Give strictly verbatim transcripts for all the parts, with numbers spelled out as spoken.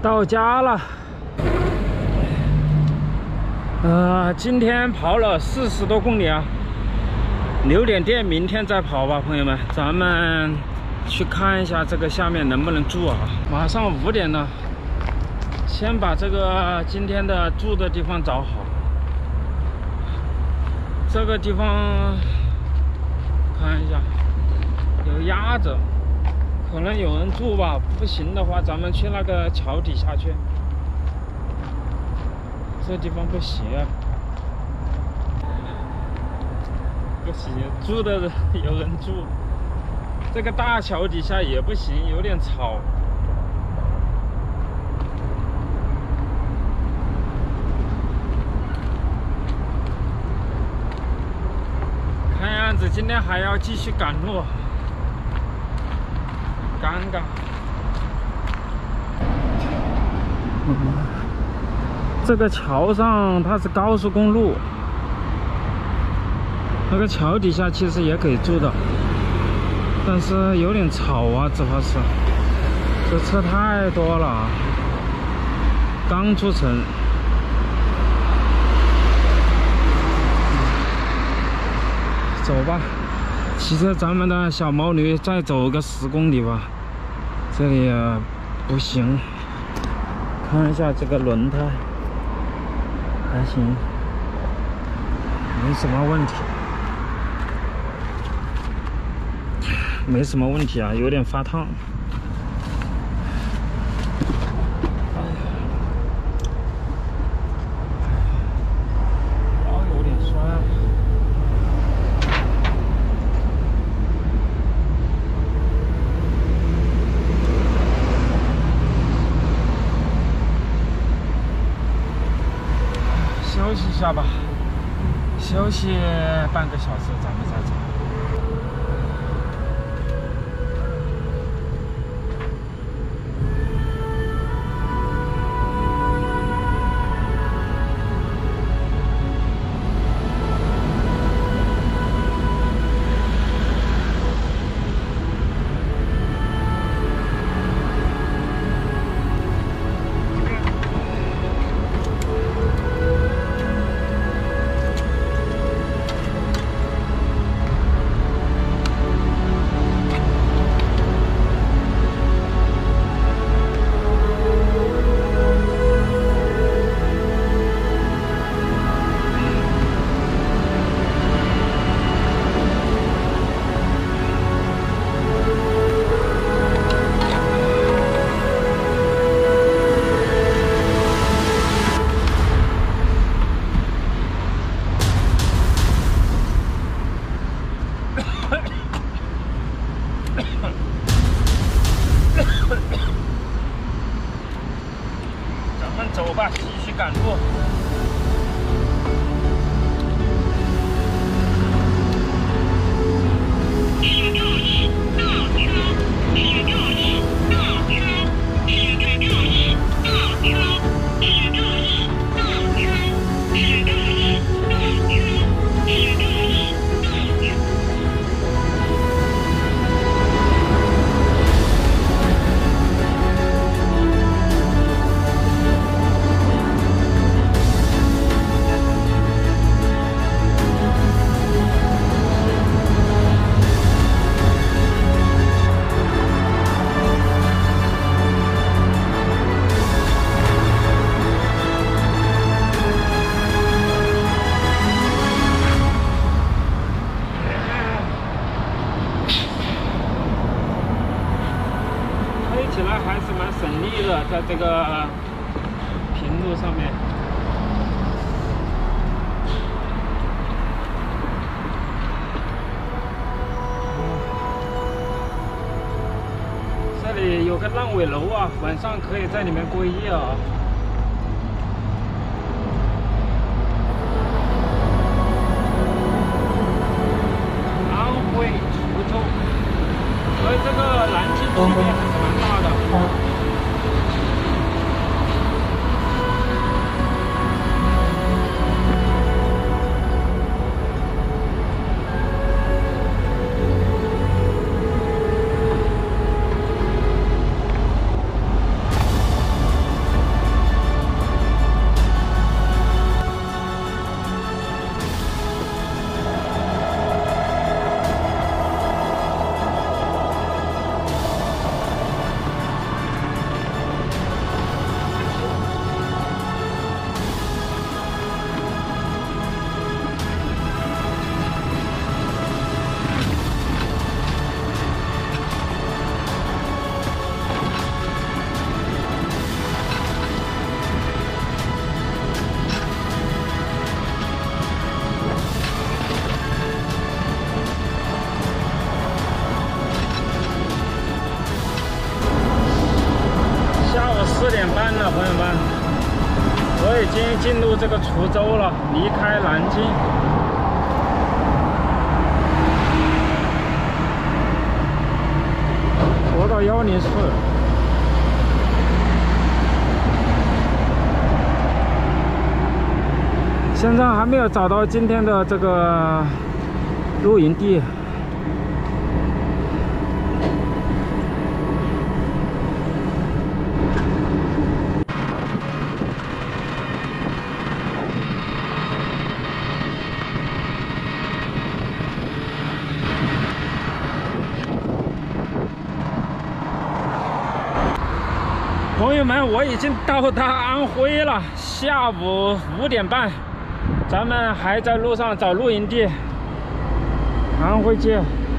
到家了。呃，今天跑了四十多公里啊，留点电，明天再跑吧，朋友们。咱们去看一下这个下面能不能住啊？马上五点了，先把这个今天的住的地方找好。这个地方看一下，有鸭子，可能有人住吧。不行的话，咱们去那个桥底下去。这地方不行啊，不行，住的人有人住。这个大桥底下也不行，有点吵。看样子今天还要继续赶路，尴尬。嗯，这个桥上它是高速公路，那个桥底下其实也可以住的，但是有点吵啊，主要是这车太多了，刚出城。走吧，骑着咱们的小毛驴再走个十公里吧。这里也不行，看一下这个轮胎，还行，没什么问题，没什么问题啊，有点发烫。休息一下吧，休息半个小时，咱们再走。咱们走吧，继续赶路。起来还是蛮省力的，在这个平路上面。这里有个烂尾楼啊，晚上可以在里面过夜啊。安徽滁州，所以这个南京区别还是蛮大的。 四点半了，朋友们，我已经进入这个滁州了，离开南京。国道幺零四。现在还没有找到今天的这个露营地。朋友们，我已经到达安徽了，下午五点半。 咱们还在路上找露营地，安徽街。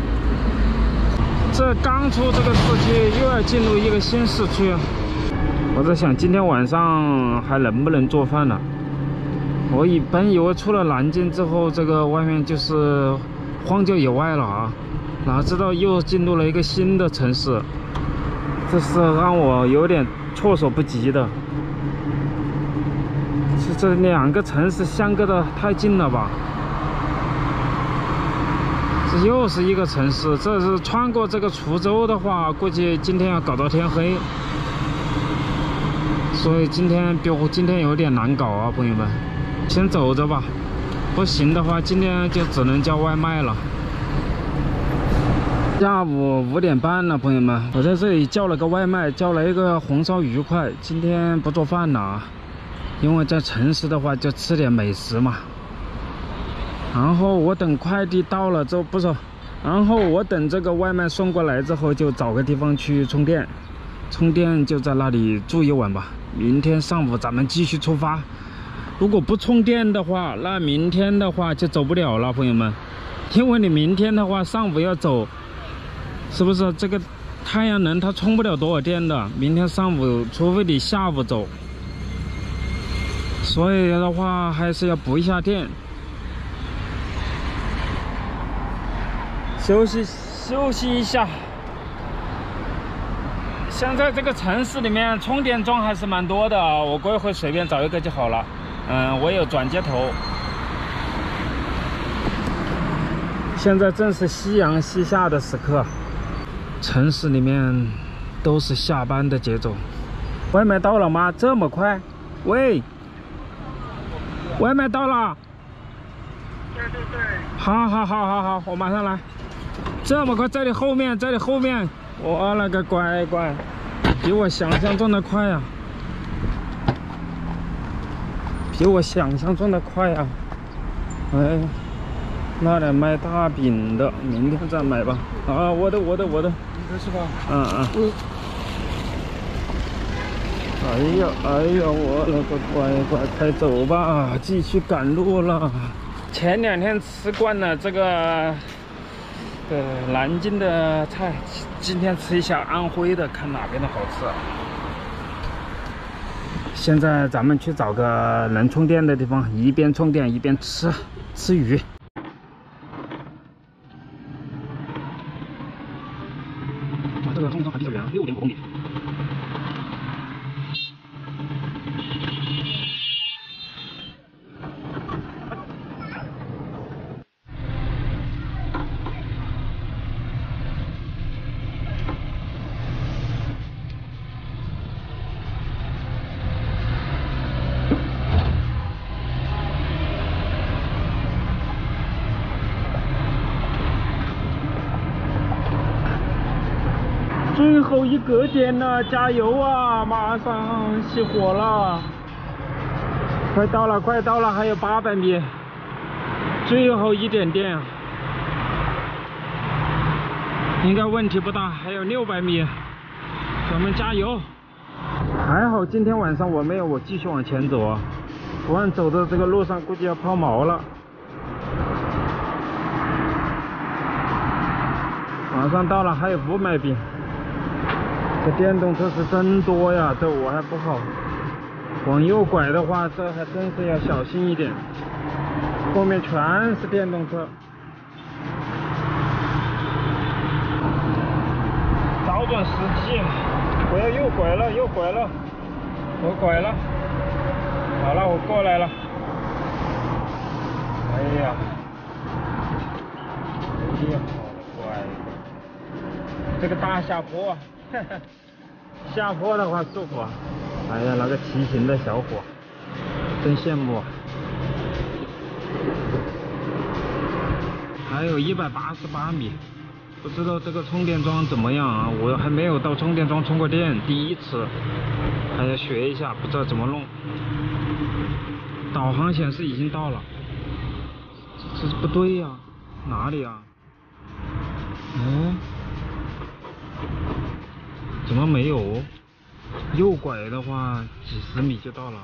这刚出这个市区，又要进入一个新市区。我在想，今天晚上还能不能做饭了？我以本以为出了南京之后，这个外面就是荒郊野外了啊，哪知道又进入了一个新的城市，这是让我有点措手不及的。 这两个城市相隔的太近了吧？这又是一个城市，这是穿过这个滁州的话，估计今天要搞到天黑，所以今天比我今天有点难搞啊，朋友们，先走着吧。不行的话，今天就只能叫外卖了。下午五点半了，朋友们，我在这里叫了个外卖，叫了一个红烧鱼块，今天不做饭了啊。 因为在城市的话，就吃点美食嘛。然后我等快递到了之后，不是，然后我等这个外卖送过来之后，就找个地方去充电，充电就在那里住一晚吧。明天上午咱们继续出发。如果不充电的话，那明天的话就走不了了，朋友们。因为你明天的话上午要走，是不是这个太阳能它充不了多少电的？明天上午，除非你下午走。 所以的话，还是要补一下电，休息休息一下。现在这个城市里面充电桩还是蛮多的，我过一会随便找一个就好了。嗯，我有转接头。现在正是夕阳西下的时刻，城市里面都是下班的节奏。外卖到了吗？这么快？喂。 外卖到了，对对对，好，好，好，好，好，我马上来。这么快，在你后面，在你后面，我那个乖乖，比我想象中的快呀、啊，比我想象中的快呀、啊。哎，那里卖大饼的，明天再买吧。啊，我的，我的，我的，你的是吧？嗯嗯。嗯 哎呀，哎呀，我那个乖乖，快走吧，继续赶路了。前两天吃惯了这个，呃，南京的菜，今天吃一下安徽的，看哪边的好吃。现在咱们去找个能充电的地方，一边充电一边吃吃鱼。哇，这个充电桩还比较远，六点五公里。 最后一个点了，加油啊！马上熄火了，快到了，快到了，还有八百米，最后一点电，应该问题不大，还有六百米，咱们加油！还好今天晚上我没有，我继续往前走啊，不然走的这个路上估计要抛锚了。马上到了，还有五百米。 这电动车是真多呀，这我还不好。往右拐的话，这还真是要小心一点，后面全是电动车。找准时机，我要右拐了，右拐了。 我拐了，好了，我过来了。哎呀，哎呀，好乖。这个大下坡啊，呵呵，下坡的话舒服啊。哎呀，那个骑行的小伙，真羡慕啊。还有一百八十八米。 不知道这个充电桩怎么样啊？我还没有到充电桩充过电，第一次，还要学一下，不知道怎么弄。导航显示已经到了，这这不对呀、啊，哪里啊？嗯，怎么没有？右拐的话，几十米就到了。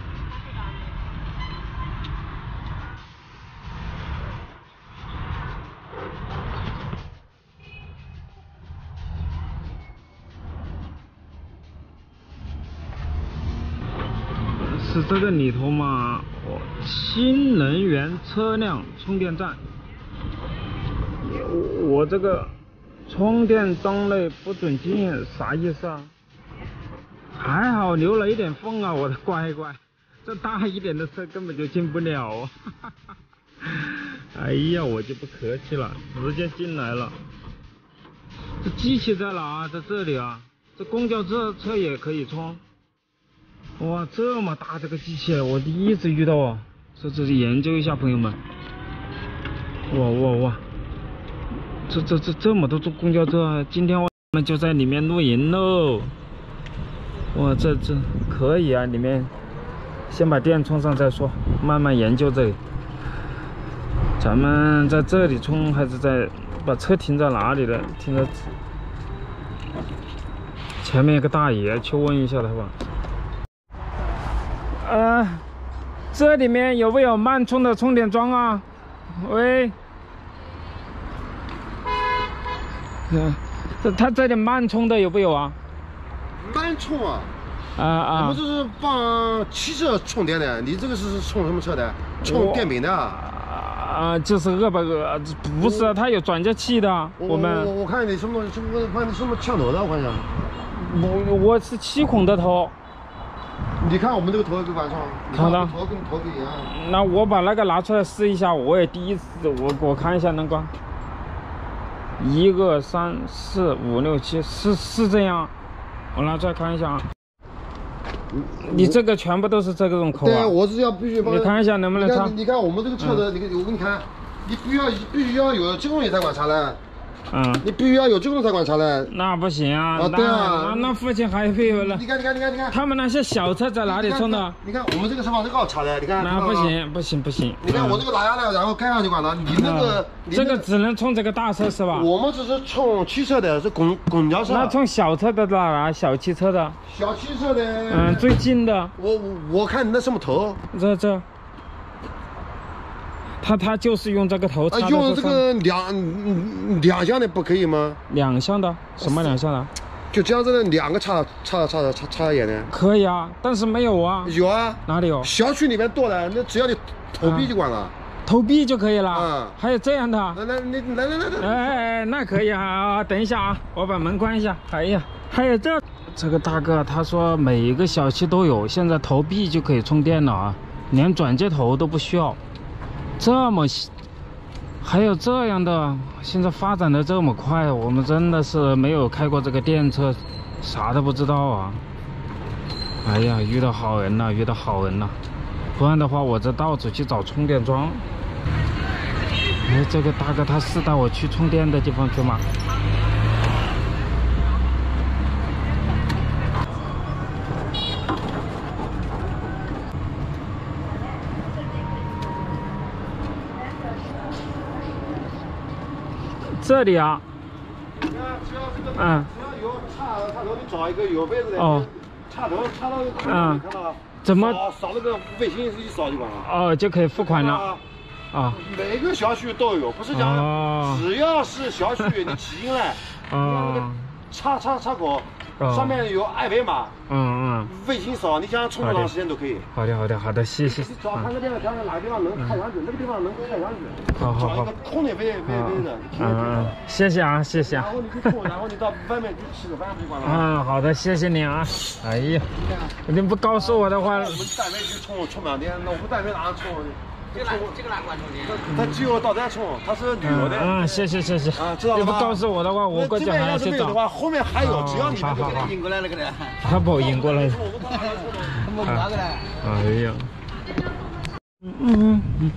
是这个里头吗？哦，新能源车辆充电站。我我这个充电桩内不准进，啥意思啊？还好留了一点缝啊，我的乖乖，这大一点的车根本就进不了啊！哎呀，我就不客气了，直接进来了。这机器在哪？在这里啊！这公交车车也可以充。 哇，这么大这个机器，我第一次遇到啊！这这是研究一下，朋友们。哇哇哇！这这这这么多坐公交车啊！今天我们就在里面露营喽。哇，这这可以啊！里面先把电充上再说，慢慢研究这里。咱们在这里充还是在把车停在哪里的？停在前面一个大爷，去问一下他吧。 呃，这里面有没有慢充的充电桩啊？喂，嗯，这它这里慢充的有没有啊？ 慢充啊？ 啊啊！ 我们这是帮汽车充电的，你这个是充什么车的？充电瓶的啊？ 啊，就是二百个，不是啊，它有转接器的。我们我我看你什么东西，我看你什么枪头的，我看一下。 我我是七孔的头。 你看我们这个头跟晚上， 看到头跟头不一样。 那我把那个拿出来试一下，我也第一次，我我看一下能关。一二三四五六七，是是这样，我拿出来看一下啊。你这个全部都是这个种口啊？ 对，我是要必须帮。 你看一下能不能插？ 你看我们这个车的，你我给你看，你必须要必须要有这种才管插的。 嗯，你必须要有这种才管插的。 那不行啊！ 啊，对啊， 那那附近还没有了。 你看，你看，你看，你看， 他们那些小车在哪里充的？ 你看我们这个是往这个插的，你看。 那不行，不行，不行。 你看我这个拿下来，然后盖上就管了。你那个， 这个只能充这个大车是吧？ 我们只是充汽车的，是公公交车。 那充小车的哪啊？小汽车的？ 小汽车的。 嗯，最近的。 我我看你那什么头？ 这这。 他他就是用这个头插的。 啊，用这个两两项的不可以吗？ 两项的？什么两项的？ 就这样子的两个插插插插插眼的。可以啊，但是没有啊。 有啊。 哪里有？ 小区里面多的，那只要你投币就管了。 投币就可以了。 嗯。还有这样的？ 来来，你来来来来。 哎哎，那可以啊！等一下啊，我把门关一下。哎呀，还有这这个大哥他说每一个小区都有，现在投币就可以充电了啊，连转接头都不需要。 这么，还有这样的，现在发展的这么快，我们真的是没有开过这个电车，啥都不知道啊！哎呀，遇到好人了，遇到好人了，不然的话我这到处去找充电桩。哎，这个大哥他是带我去充电的地方去吗？ 这里啊，嗯，只要有插插头，你找一个有位置的，哦，插头插到嗯，看到了，怎么扫那个微信一扫就完了，哦，就可以付款了，啊，每个小区都有，不是讲只要是小区你骑进来，啊，插插插口哦、上面有二维码。 嗯嗯。 微信扫，你想充多长时间都可以。 好的好的好的，谢谢。 你找看个地方，看哪个地方能看上去，那个地方能看上去。 好好好。 找一个空的位位位置。 嗯，谢谢啊，谢谢。 然后你去充，然后你到外面去吃个饭就完了。 嗯，好的，谢谢你啊。哎呀，你不告诉我的话。我们单位去充充满电，那我们单位哪能充？ 这个哪这个哪关注的？ 他只有导弹充，他是旅游的。 嗯，谢谢谢谢。啊，知道了吗？你不告诉我的话，我过去还要去找。 的话，后面还有，只要你好好好。 引过来了，个的。 他不引过来。 我哪个来？ 哎呀。嗯嗯嗯。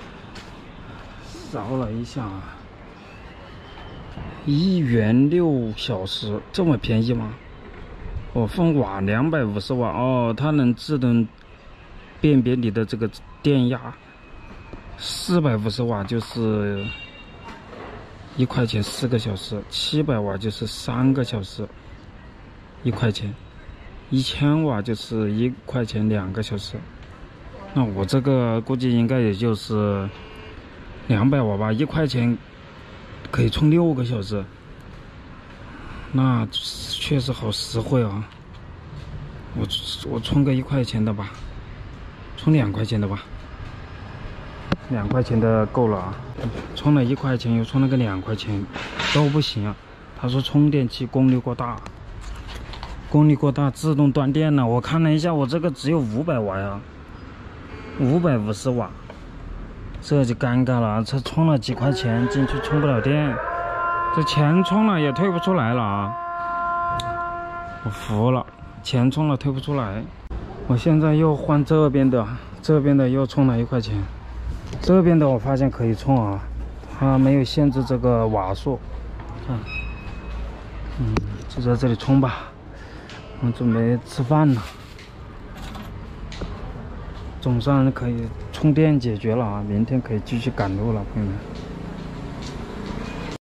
扫了一下，一元六小时，这么便宜吗？我分瓦两百五十瓦哦，它能自动辨别你的这个电压。四百五十瓦就是一块钱四个小时，七百瓦就是三个小时，一块钱，一千瓦就是一块钱两个小时。那我这个估计应该也就是两百瓦吧，一块钱可以充六个小时，那确实好实惠啊！我我充个一块钱的吧，充两块钱的吧。两块钱的够了啊！充了一块钱，又充了个两块钱，都不行啊！他说充电器功率过大，功率过大，自动断电了。我看了一下，我这个只有五百瓦呀，五百五十瓦，这就尴尬了。这充了几块钱进去充不了电，这钱充了也退不出来了啊！我服了，钱充了退不出来。我现在又换这边的，这边的又充了一块钱。这边的我发现可以充啊，它没有限制这个瓦数，看，嗯，就在这里充吧。我准备吃饭了，总算可以充电解决了啊，明天可以继续赶路了，朋友们。